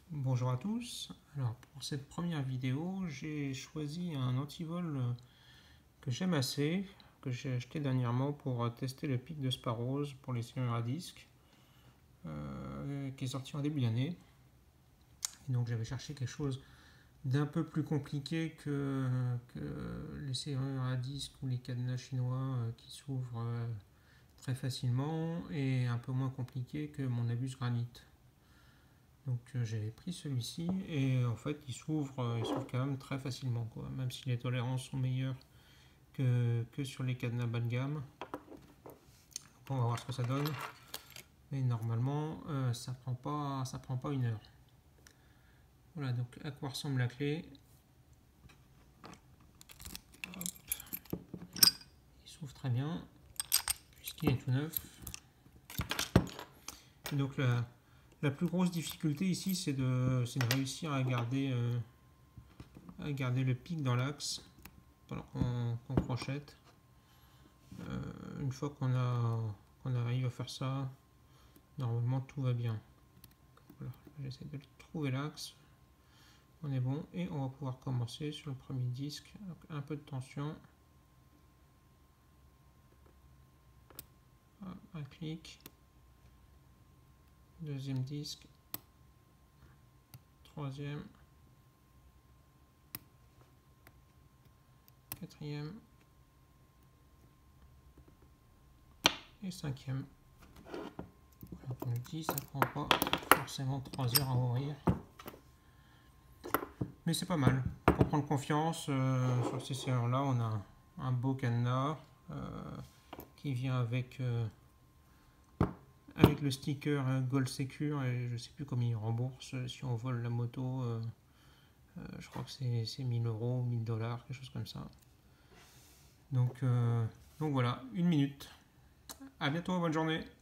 Bonjour à tous. Alors pour cette première vidéo, j'ai choisi un antivol que j'aime assez, que j'ai acheté dernièrement pour tester le pic de Sparrows pour les serrures à disque, qui est sorti en début d'année. Et donc j'avais cherché quelque chose d'un peu plus compliqué que les serrures à disque ou les cadenas chinois qui s'ouvrent très facilement et un peu moins compliqué que mon Abus Granite. Donc j'ai pris celui-ci et en fait il s'ouvre quand même très facilement quoi, même si les tolérances sont meilleures que sur les cadenas bas de gamme. Donc on va voir ce que ça donne. Mais normalement ça prend pas une heure. Voilà donc à quoi ressemble la clé. Hop. Il s'ouvre très bien puisqu'il est tout neuf. Et donc la plus grosse difficulté ici c'est de réussir à garder le pic dans l'axe pendant qu'on crochette. Une fois qu'on arrive à faire ça, normalement tout va bien. Voilà, j'essaie de trouver l'axe. On est bon et on va pouvoir commencer sur le premier disque. Donc, un peu de tension. Un clic. Deuxième disque. Troisième. Quatrième. Et cinquième. Voilà, comme je dis, ça prend pas forcément 3 heures à ouvrir. Mais c'est pas mal. Pour prendre confiance, sur ces serrures-là, on a un beau cadenas qui vient avec le sticker Gold Secure, et je sais plus combien il rembourse si on vole la moto. Je crois que c'est 1000 euros, 1000 dollars, quelque chose comme ça. Donc voilà, 1 minute. À bientôt, bonne journée.